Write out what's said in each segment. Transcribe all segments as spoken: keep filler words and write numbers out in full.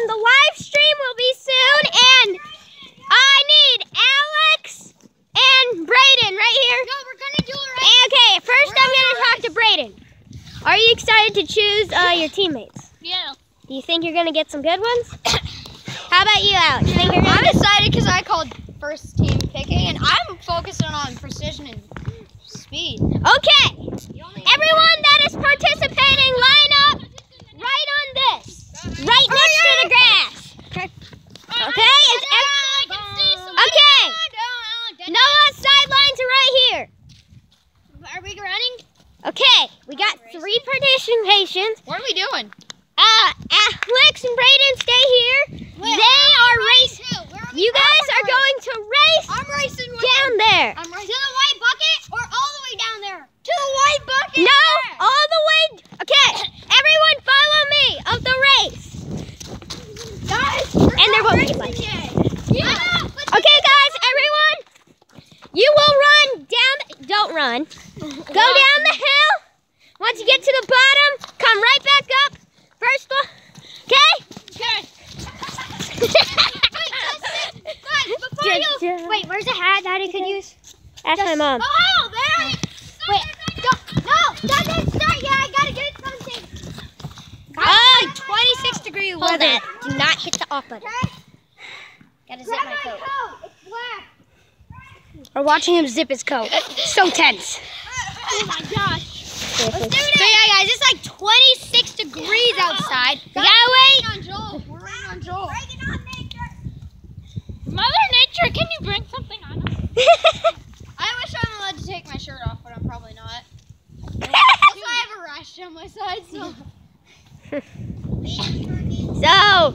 the live stream will be soon, and I need Alex and Brayden right here. No, we're gonna do it right. Okay, first I'm gonna talk to Brayden. Are you excited to choose uh, your teammates? Yeah. Do you think you're gonna get some good ones? How about you, Alex? Think you're gonna I'm excited because I called first team picking, and I'm focusing on precision and speed. Okay, everyone that is participating, line up right on this, right next to the grass. Okay. Okay. Is ev- okay. Noah's sidelines are right here. Are we running? Okay, we got three participations. What are we doing? Uh, Alex and Brayden stay here. Wait, they are racing. We You guys are going to race I'm racing with down them. there. I'm racing. To the white bucket or all the way down there? To the white bucket. No, all the way. Okay, everyone follow me of the race. Guys, And they're both like. yeah. Okay, guys, everyone, you will run down. Don't run. Go down the hill. Once you get to the bottom, come right back up. First one. Okay. Okay. Wait, Before you, wait, where's the hat that I could use? Ask my mom. Oh, there! Wait, don't, no, that doesn't start yet. I gotta get something. Oh, twenty-six degree hold weather. that. Do not hit the off button. Okay? Gotta zip Grab my my coat. coat. It's black. We're watching him zip his coat. So tense. Oh my gosh. Let's Let's do it. So yeah, guys, it's like twenty-six degrees outside. We gotta wait. We're waiting on Joel. We're waiting on Joel. Mother Nature, can you bring something on us? I wish I'm allowed to take my shirt off, but I'm probably not. Also, I have a rash on my side, so. So,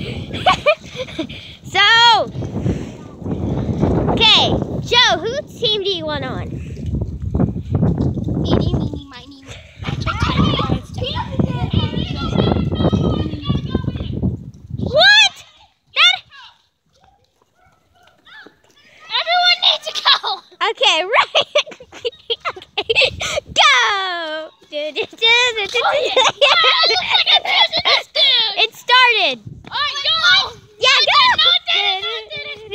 so, okay, Joe, whose team do you want on? Eeny, meeny, miny, What? That? Everyone needs to go! Okay, right. Okay, go. Do, do, do, do, do, do. It started. Alright, go! Yeah, go.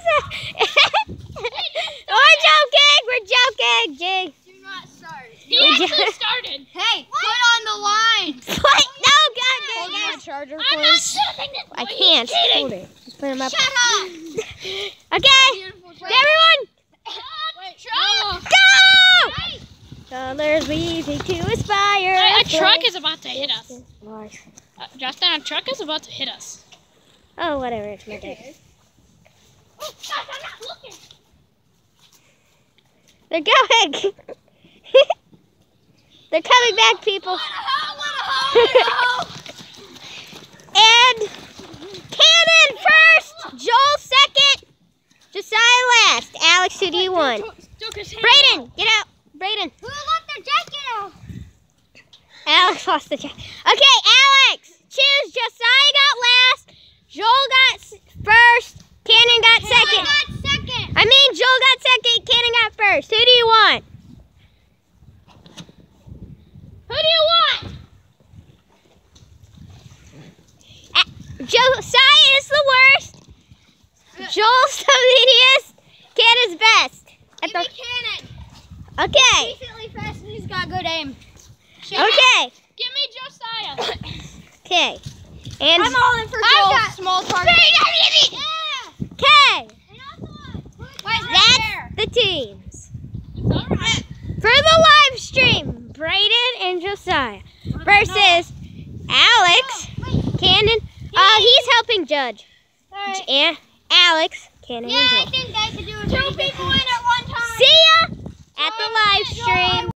We're joking. We're joking. Jig. Do not start. He We actually just- started. Hey, put on the line. What? No, Hold God, my guys. charger, I'm not please. shooting this I boy, can't. he's cheating. Hold it. Just put him up. Shut up. Okay, Beautiful everyone, Wait, Truck! go! Dollars we take to aspire. A, a truck is about to hit us. Uh, Justin, a truck is about to hit us. Oh, whatever. It's my day. Oh, gosh, I'm not looking. They're going. They're coming back, people. What a hoe, what a hoe, what a hoe. And Cannon first, Joel second, Josiah last. Alex, who do you want? Brayden, get out. Brayden. Who left their jacket out? Alex lost the jacket. Okay, Alex, choose. Josiah got last. Joel got s- first. Cannon got second. I got second. I mean, Joel got second. Cannon got first. Who do you want? Who do you want? Josiah is the worst. Joel's the mediest. Cannon's best. At Give me the, Cannon. okay. Decently fast and he's got good aim. Okay. Give me Josiah. Okay. And I'm all in for I've Joel. got- Small target. Yeah. okay. And also, who's right That's there? the teams. It's alright. For the live stream, Brayden and Josiah versus Alex, Cannon. Uh, he's helping judge. Alright. And Alex, Cannon, Yeah, and I Joel. think I could do it. Two people in at one time. See ya at the live stream.